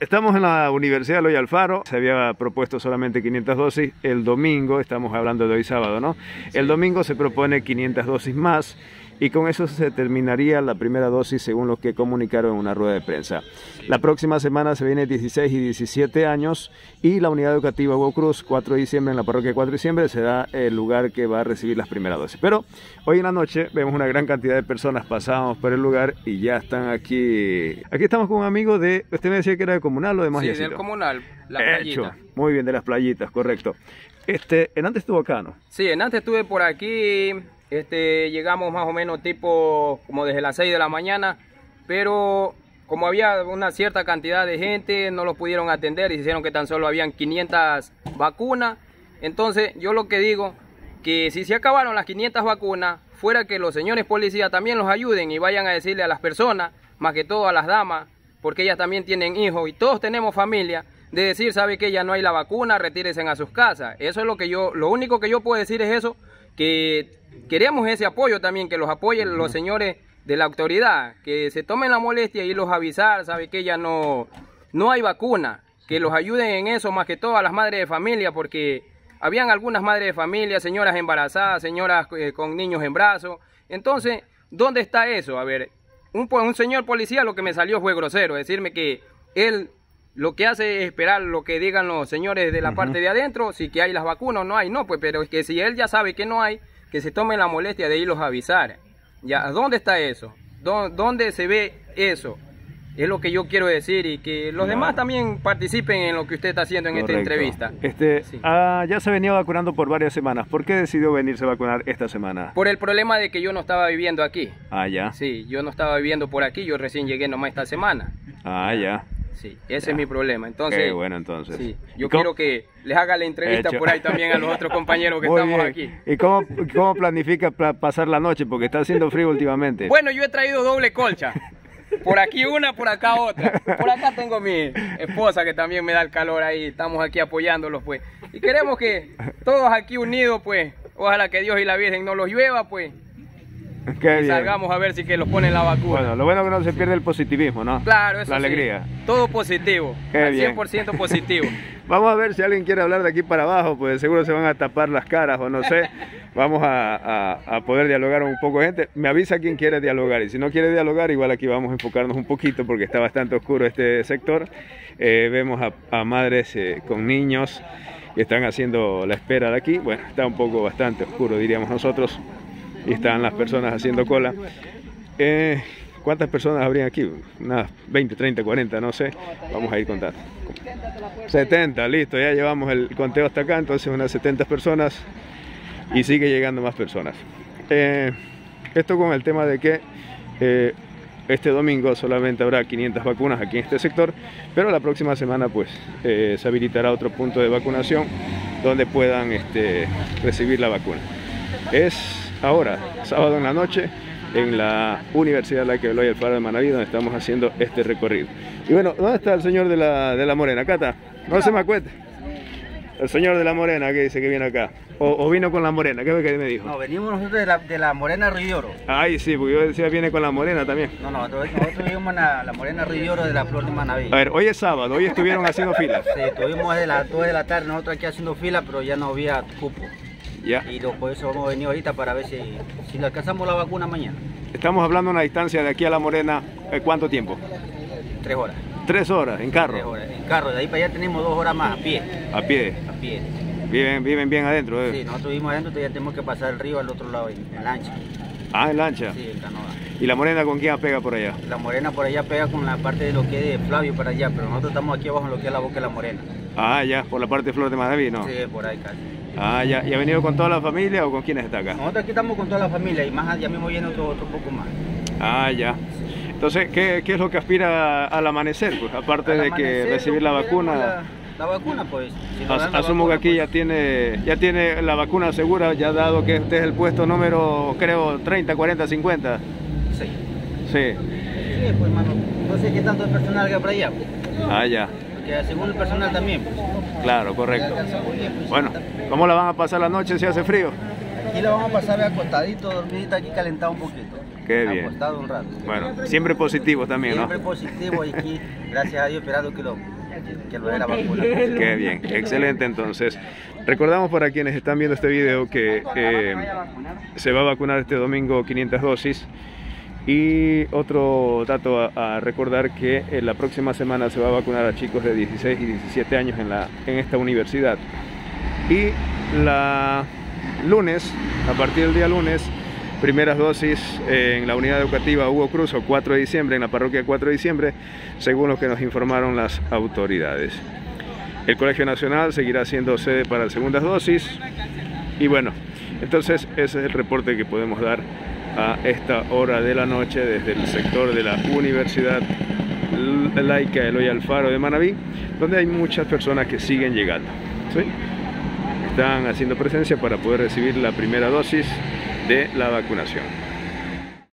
Estamos en la Universidad Eloy Alfaro, se había propuesto solamente 500 dosis, el domingo, estamos hablando de hoy sábado, ¿no? Sí. El domingo se propone 500 dosis más y con eso se terminaría la primera dosis según lo que comunicaron en una rueda de prensa. Sí. La próxima semana se viene 16 y 17 años y la unidad educativa Hugo Cruz, 4 de diciembre, en la parroquia 4 de diciembre, será el lugar que va a recibir las primeras dosis. Pero hoy en la noche vemos una gran cantidad de personas, pasamos por el lugar y ya están aquí. Aquí estamos con un amigo de, usted me decía que era de Comunal o de Más. Sí, del Comunal, la playita. Muy bien, de las playitas, correcto. En antes estuvo acá, ¿no? Sí, en antes estuve por aquí. Llegamos más o menos tipo como desde las 6 de la mañana, pero como había una cierta cantidad de gente, no los pudieron atender y dijeron que tan solo habían 500 vacunas. Entonces yo lo que digo, que si se acabaron las 500 vacunas, fuera que los señores policías también los ayuden y vayan a decirle a las personas, más que todo a las damas, porque ellas también tienen hijos y todos tenemos familia, de decir, sabe que ya no hay la vacuna, retírense a sus casas. Eso es lo único que yo puedo decir es eso, que queremos ese apoyo también, que los apoyen los señores de la autoridad, que se tomen la molestia y los avisar, sabe que ya no hay vacuna, que los ayuden en eso, más que todo a las madres de familia, porque habían algunas madres de familia, señoras embarazadas, señoras con niños en brazos. Entonces, ¿dónde está eso? A ver, un señor policía lo que me salió fue grosero, decirme que él lo que hace es esperar lo que digan los señores de la parte de adentro, si que hay las vacunas o no hay, no, pues, pero es que si él ya sabe que no hay, que se tome la molestia de irlos a avisar. Ya, ¿dónde está eso? ¿Dónde se ve eso? Es lo que yo quiero decir y que los demás también participen en lo que usted está haciendo en esta entrevista. Sí. Ya se venía vacunando por varias semanas. ¿Por qué decidió venirse a vacunar esta semana? Por el problema de que yo no estaba viviendo aquí. Ah, ya. Sí, yo no estaba viviendo por aquí, yo recién llegué nomás esta semana. Ah, ya. Sí, ese es mi problema. Entonces, qué bueno, entonces. Sí, yo quiero que les haga la entrevista por ahí también a los otros compañeros que estamos aquí. ¿Y cómo planifica pasar la noche? Porque está haciendo frío últimamente. Bueno, yo he traído doble colcha. Por aquí una, por acá otra. Por acá tengo mi esposa que también me da el calor ahí. Estamos aquí apoyándolos, pues. Y queremos que todos aquí unidos, pues, ojalá que Dios y la Virgen no los llueva, pues. Y salgamos a ver si que los ponen la vacuna. Bueno, lo bueno es que no se pierde el positivismo, ¿no? Claro, eso la alegría. Sí, todo positivo, al 100% positivo. Vamos a ver si alguien quiere hablar de aquí para abajo, pues seguro se van a tapar las caras o no sé. Vamos a poder dialogar un poco gente. Me avisa quien quiere dialogar y si no quiere dialogar, igual aquí vamos a enfocarnos un poquito porque está bastante oscuro este sector. Vemos a madres con niños que están haciendo la espera de aquí. Bueno, está un poco bastante oscuro, diríamos nosotros. Y están las personas haciendo cola. ¿Cuántas personas habrían aquí? Unas 20, 30, 40, no sé. Vamos a ir contando. 70, listo, ya llevamos el conteo hasta acá, entonces unas 70 personas y sigue llegando más personas. Esto con el tema de que este domingo solamente habrá 500 vacunas aquí en este sector, pero la próxima semana pues se habilitará otro punto de vacunación donde puedan recibir la vacuna. Es ahora, sábado en la noche, en la Universidad Eloy Alfaro de Manaví, donde estamos haciendo este recorrido. Y bueno, ¿dónde está el señor de la Morena? Acá está, no se me acuerde. El señor de la Morena que dice que viene acá. O vino con la Morena, ¿qué es lo que me dijo? No, venimos nosotros de la Morena Río de Oro. Ay, sí, porque yo decía viene con la Morena también. No, nosotros vivimos en la Morena Río de Oro de la Flor de Manaví. A ver, hoy es sábado, hoy estuvieron haciendo filas. Sí, estuvimos de las 2 de la tarde nosotros aquí haciendo fila, pero ya no había cupo. Ya. Y por eso hemos venido ahorita para ver si le alcanzamos la vacuna mañana. Estamos hablando de una distancia de aquí a La Morena, ¿cuánto tiempo? 3 horas. 3 horas, en carro. 3 horas, en carro, de ahí para allá tenemos 2 horas más, a pie. ¿A pie? A pie. Viven bien adentro, ¿eh? Sí, nosotros vivimos adentro, ya tenemos que pasar el río al otro lado, en lancha. Ah, en lancha. Sí, en canoa. ¿Y La Morena con quién pega por allá? La Morena por allá pega con la parte de lo que es de Flavio para allá, pero nosotros estamos aquí abajo en lo que es la boca de La Morena. Ah, ya, por la parte de Flor de Manaví, ¿no? Sí, por ahí casi. Ah, ya. ¿Y ha venido con toda la familia o con quiénes está acá? Nosotros aquí estamos con toda la familia y más allá mismo viene otro poco más. Ah, ya. Entonces, ¿qué es lo que aspira al amanecer? Pues aparte de que recibir la vacuna. La vacuna, pues. Si asumo que aquí pues, ya tiene la vacuna segura, ya dado que este es el puesto número, creo, 30, 40, 50. Sí. Sí. Sí, pues, hermano. No sé qué tanto personal que hay por allá. Pues. Ah, ya. Porque según el personal también, pues. Claro, correcto. Bueno, ¿cómo la van a pasar la noche si hace frío? Aquí la vamos a pasar acostadito, dormidita aquí calentado un poquito. Qué bien. Acostado un rato. Bueno, siempre positivo también, ¿no? Siempre positivo y aquí, gracias a Dios, esperando que lo de la vacuna. Qué bien, excelente. Entonces, recordamos para quienes están viendo este video que se va a vacunar este domingo 500 dosis. Y otro dato a recordar, que la próxima semana se va a vacunar a chicos de 16 y 17 años en esta universidad. Y lunes, a partir del día lunes, primeras dosis en la unidad educativa Hugo Cruz, o 4 de diciembre, en la parroquia 4 de diciembre, según lo que nos informaron las autoridades. El Colegio Nacional seguirá siendo sede para las segundas dosis. Y bueno, entonces ese es el reporte que podemos dar a esta hora de la noche desde el sector de la Universidad Laica Eloy Alfaro de Manabí, donde hay muchas personas que siguen llegando, ¿sí? Están haciendo presencia para poder recibir la primera dosis de la vacunación.